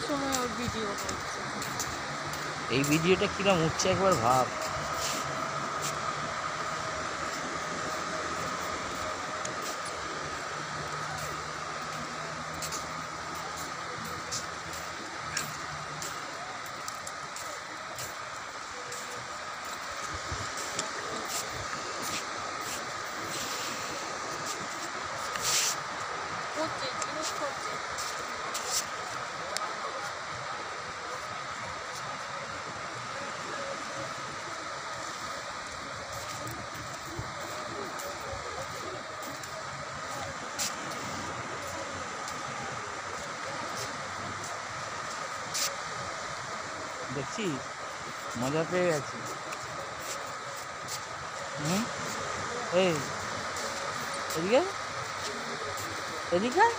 সময় ওর ভিডিও করছে। এই ভিডিওটা কিরম উঠছে একবার ভাব। করছে জিনিস করছে। দেখছিস মজা পেয়ে গেছি। এই এদিকে এদিকে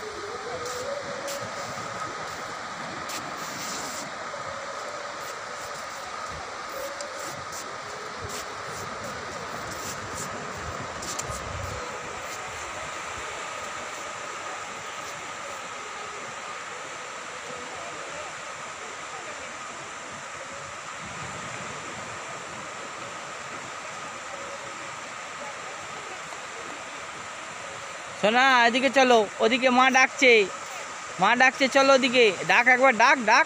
শোনা, এদিকে চলো, ওদিকে মা ডাকছে, মা ডাকছে, চলো ওদিকে, ডাক একবার, ডাক ডাক।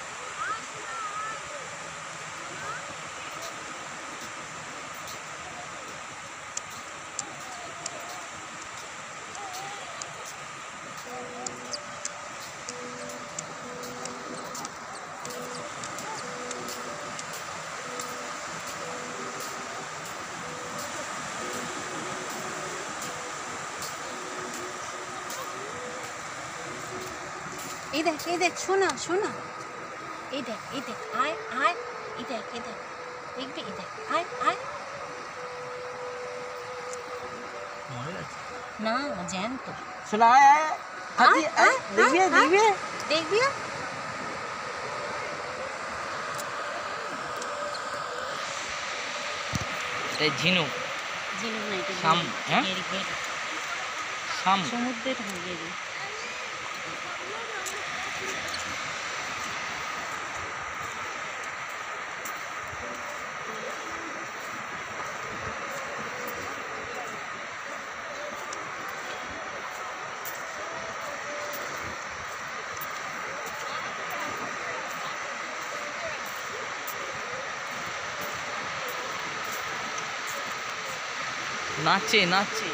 এই দেখ শোনা শোনা, এই দেখ আয় আয়, এই দেখ দেখবি, এই দেখ আয় আয়। না জ্যান্ত। শোনা, দেখবি দেখবি দেখবি ঝিনুক, ঝিনুক না, এটা শাম, হ্যাঁ শাম, সমুদ্রের হাঙ্গেরি। নাচছে নাচছে।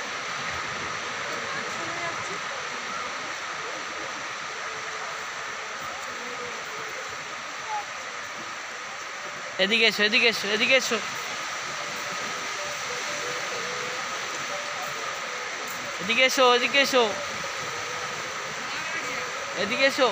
এদিকে এসো, এদিকে এসো, এদিকে এসো, এদিকে এসো, এদিকে এসো, এদিকে এসো।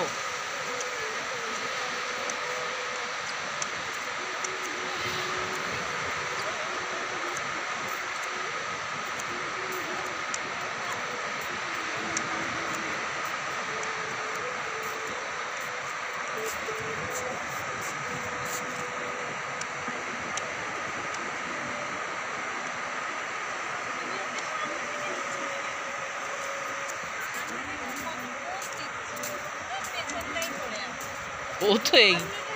ও তো এই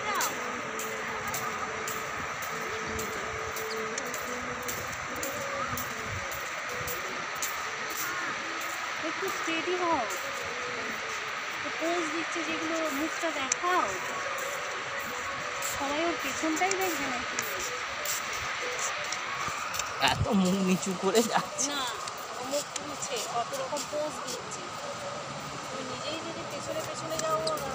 একটু স্টেডি হও, পোজ দিচ্ছে যেগুলো, মুখটা দেখাও, সবাই ওর পেছনটাই দেখবে নাকি? এত মুখ নিচু করে যাচ্ছে না, মুখ তুলছে, কত রকম পোজ দিচ্ছে, তুমি নিজেই যদি পেছনে পেছনে যাও কি করে?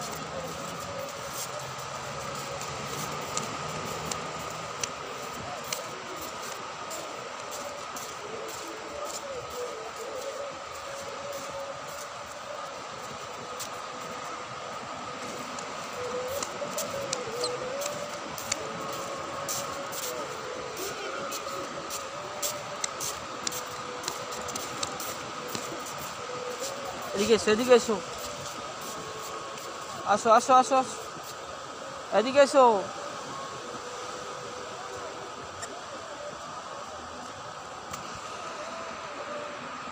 এদিকে এসো, এদিকে এসো, আসো আসো আসো, এদিকে এসো।